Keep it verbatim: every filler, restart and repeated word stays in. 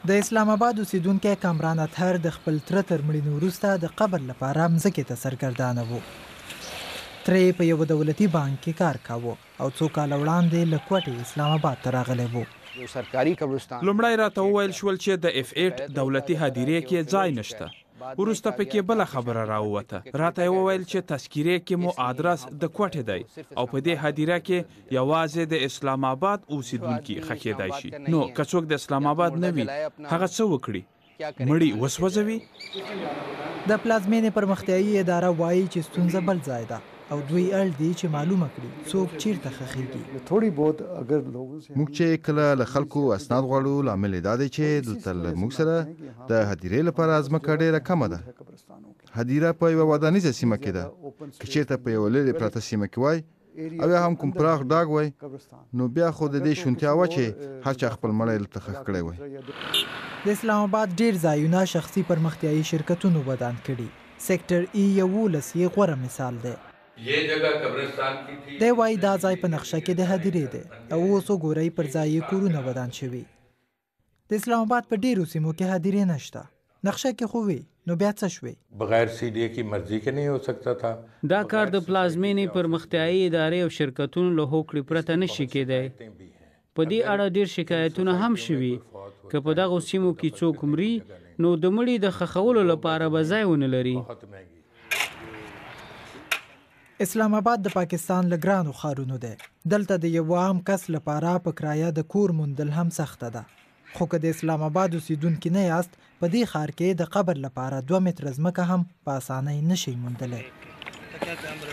د اسلام آباد اوسیدونکی کامران اطهر د خپل تره تر مړینې وروسته د قبر لپاره مځکې ته سرګردانه و. تره په یو دولتي بانک کې کار کاوه او څو کاله وړاندې له کوټې اسلام آباد ته راغلی و. لومړی راته وویل شول چې د اف ایټ دولتي هدیرې کې ځای نشته. وروسته پکې بله خبره راووته. راته یې وویل چې تذکیرې کې مو آدرس د کوټې دی او په دې هدیره کې یوازې د اسلام آباد اوسیدونکي ښخېدای شي. نو که څوک د اسلام آباد نه وي هغه څه وکړي؟ مړي وسوځوي؟ د پلازمینې پرمختیایي اداره وایي چې ستونزه بل ځای ده او دوی اړ دي چې معلومه کړي څوک چیرته ښخېږي. موږ چې کله له خلکو اسناد غواړو لامل یې دا دی چې دلته له موږ سره د هدیرې لپاره ځمکه ډېره کمه ده. هدیره په یوه ودانیزه سیمه کې ده. که چېرته په یوه لرې پرته سیمه کې وای او یا هم کوم پراخ ډاګ وای نو بیا خو د دې شونتیا وه چې هر چا خپل مړی دلته ښخ کړی وای. د اسلام آباد ډېر ځایونه شخصي پرمختیایي شرکتونو ودان کړي. سیکټر ای یولس یې غوره مثال دی. دی وایي دا ځای په نقشه کې د هدیرې دی او اوس وګورئ پر ځای یې کورونه ودان شوي. د اسلام آباد په ډېرو سیمو کې هدیرې نشته. نقشه کې خو وي نو بیا څه شوي؟ بغیر سی ڈی کی مرضی کې نه هو سکتا تھا. دا کار د پلازمینې پرمختیایي ادارې او شرکتونو له هوکړې پرته نشي کېدی. په دې اړه ډېر شکایتونه هم شوي. که په دغو سیمو کې څوک مري نو د مړي د ښخولو لپاره به ځای ونه لري. اسلام آباد د پاکستان له ګرانو ښارونو دی. دلته د یو عام کس لپاره په کرایه د کور موندل هم سخته ده. خو که د اسلام آباد اوسیدونکي نه یاست په دې ښار کې د قبر لپاره دوه متره ځمکه هم په اسانۍ نشئ موندلی.